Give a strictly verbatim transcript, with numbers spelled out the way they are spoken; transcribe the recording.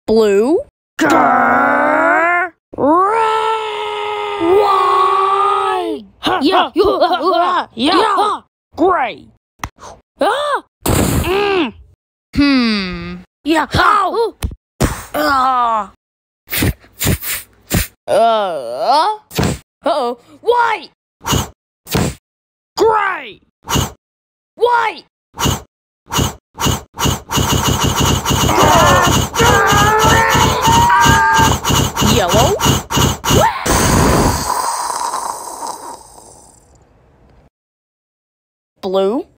Blue. Grrr. Red. White. Yeah. Yeah. Yeah. Gray. Ah. Mm. Hmm. Yeah. Ow. Ah. Uh. Uh-oh. White. Gray. White. Yellow. Blue.